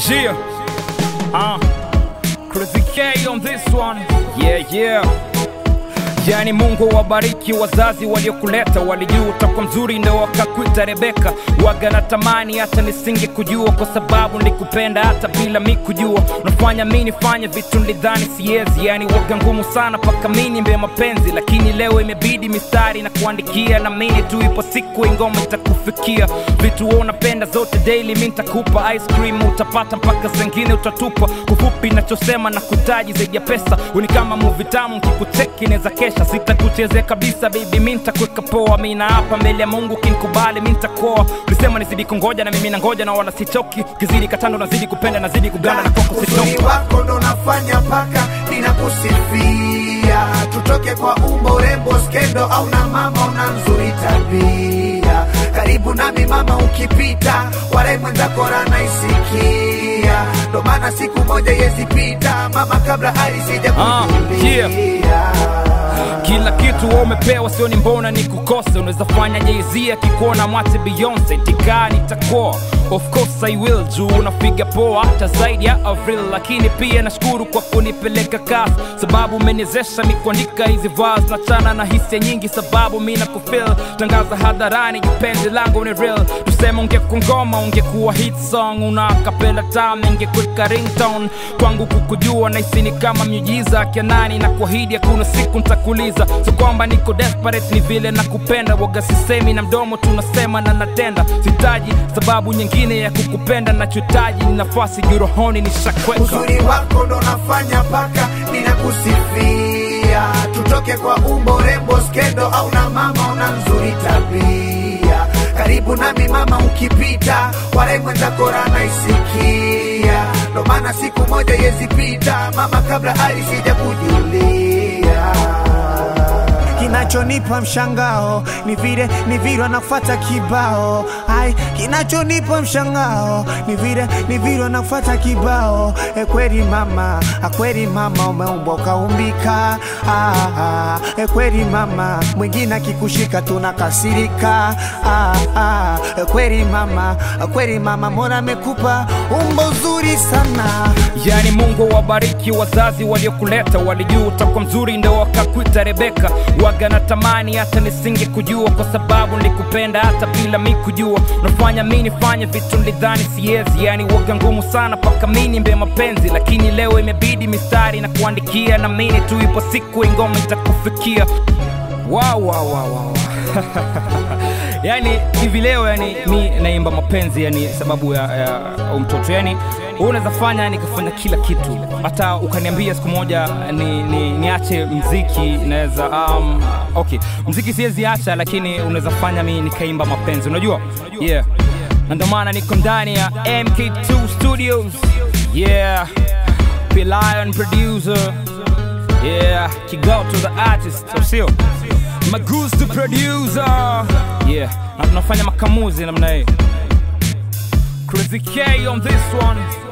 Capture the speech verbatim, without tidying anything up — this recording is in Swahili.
Yeah, uh, Crazy K on this one. Yeah, yeah. Yani Mungu wabariki wazazi waliokuleta, walijua utakuwa mzuri ndio wakakuita Rebeka. Waga na tamani hata nisinge kujua, kwa sababu nikupenda hata bila mimi kujua. Unafanya mimi nifanye vitu nilidhani siwezi, yani waga ngumu sana paka mimi mbe mapenzi. Lakini leo imebidi mistari na kuandikia, na mimi tu ipo siku ingoma itakufikia. Vitu wewe unapenda zote daily mimi nitakupa. Ice cream utapata mpaka zingine utatupa. Kufupi ninachosema na kutaji zaidi ya pesa. Uni kama movie tamu nikikucheki neza kesha. Sitakuchezea kabisa baby, mimi nitakuweka poa. Mimi na hapa mbele ya Mungu kinikubali mimi nitakoa. Ulisema nizidi kungoja na mimi nangoja na wala sichoki. Kizidi katando nazidi kupenda nazidi kuganda na kwako sitoki. Uzuri wako ndo nafanya paka ninakusifia. Tutoke kwa umbo, urembo, skendo au na mama una nzuri tabia. Karibu nami mama ukipita, wale mwenzako naisikia. Ndo maana siku moja yezipita mama kabla alisija kujulia. uh, yeah. Kila kitu wewe umepewa, sio ni mbona nikukose. Unaweza fanya Jay-Z akikuona mwate Beyonce. Tika nitakoa, of course I will. Juu unapiga poa hata zaidi ya Avril. Lakini pia nashukuru kwa kunipeleka kasi, sababu umeniwezesha ni kuandika hizi verse. Nachana na hisia nyingi sababu mimi nakufeel. Tangaza hadharani penzi langu ni real. Tuseme ungekuwa ngoma ungekuwa hit song. Una kapela tamu ingekuwa ringtone. Kwangu kukujua nahisi ni kama miujiza. Kianani na kuahidi hakuna siku nitakuliza. So kwamba niko desperate ni vile nakupenda. Waga sisemi na mdomo tunasema na natenda. Sitaji sababu nyingine ya kukupenda. Nachotaji ni nafasi jurohoni nishakweka. Uzuri wako ndo nafanya paka ninakusifia. Tutoke kwa umbo, urembo, skendo au na mama una nzuri tabia. Karibu nami mama ukipita, wale mwenzako naisikia. Ndo maana siku moja yezipita mama kabla alisija kujulia. Kinachonipa mshangao ni vile ni vile wanafuata kibao. Ai, kinachonipa mshangao ni vile ni vile wanafuata kibao. E kweli mama, a kweli mama umeumbwa ukaumbika. Ah, ah, e kweli mama, mwingine akikushika tunakasirika. Ah, ah, e kweli mama, a kweli mama mbona amekupa umbo zuri sana. Yani Mungu wabariki wazazi waliokuleta, walijua utakuwa mzuri ndio wakakuita Rebeka. Waga na tamani hata nisinge kujua, kwa sababu nikupenda hata bila mimi kujua. Unafanya mimi nifanye vitu nilidhani siwezi, yani waga ngumu sana paka mimi mbe mapenzi. Lakini leo imebidi mistari na kuandikia, na mimi tu ipo siku ingoma itakufikia. Wow wow wow wow. Yani hivi leo yani mimi naimba mapenzi, yani sababu ya, ya mtoto. Yani unaweza fanya nikafanya kila kitu. Hata ukaniambia siku moja ni, ni niache muziki naweza um okay, muziki siwezi acha, lakini unaweza fanya mimi nikaimba mapenzi, unajua? Yeah. Na ndio maana niko ndani ya M K two Studios. Yeah. P-Lion producer. Yeah, Kigo to the artist. So sio Magus the producer. Yeah, na tunafanya makamuzi namna hii. Crazy K on this one.